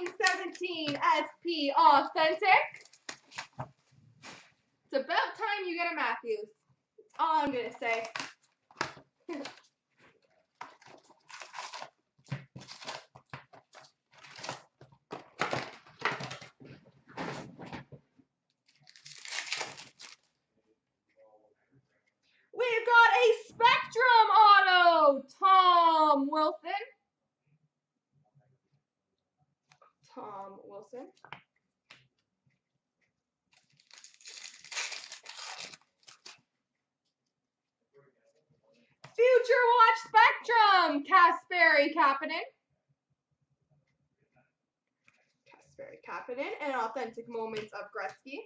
2017 SP Authentic. It's about time you get a Matthews. That's all I'm going to say. We've got a Spectrum Auto, Tom Wilson. Tom Wilson. Future Watch Spectrum, Kasperi Kapanen, and Authentic Moments of Gretzky.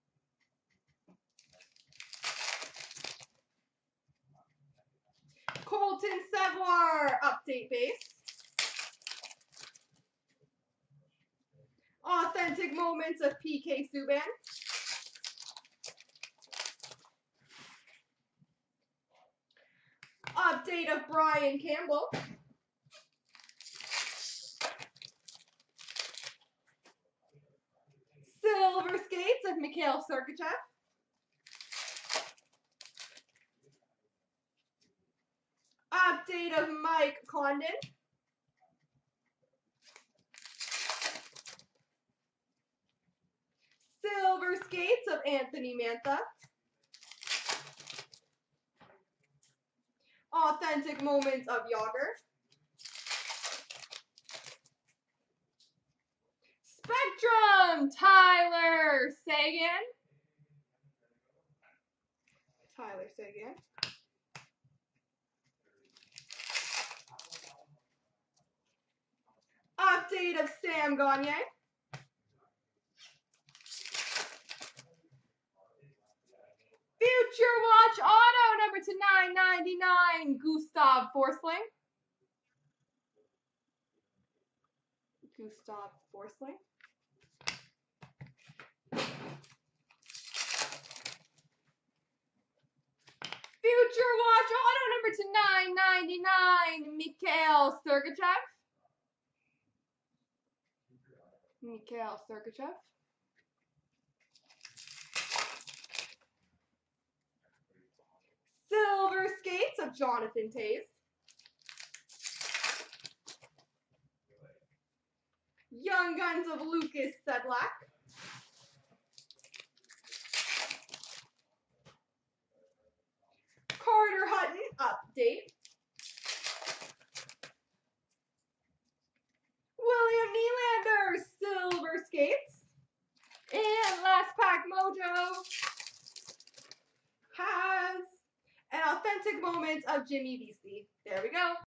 Colton Savoie, Update Base. Authentic Moments of PK Subban. Update of Brian Campbell. Silver Skates of Mikhail Sergachev. Update of Mike Condon. Silver Skates of Anthony Mantha. Authentic Moments of Yager. Spectrum, Tyler Seguin. Update of Sam Gagner. Future Watch Auto number to 999, Gustav Forsling. Future Watch Auto number to 999, Mikhail Sergachev. Silver Skates of Jonathan Toews. Young Guns of Lucas Sedlak. Carter Hutton, Update. William Nylander, Silver Skates. And last pack mojo has an Authentic Moments of Jimmy Vesey. There we go.